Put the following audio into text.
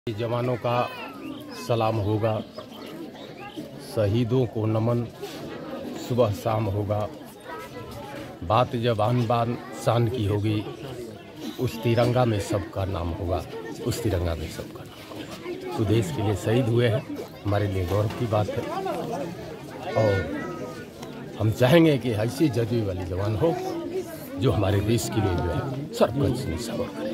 जवानों का सलाम होगा, शहीदों को नमन सुबह शाम होगा। बात जब आन बान शान की होगी, उस तिरंगा में सबका नाम होगा, उस तिरंगा में सबका नाम होगा। तो देश के लिए शहीद हुए हैं, हमारे लिए गौरव की बात है। और हम चाहेंगे कि ऐसी जज्बे वाली जवान हो जो हमारे देश के लिए जो है सर्वोच्च निशावर करे।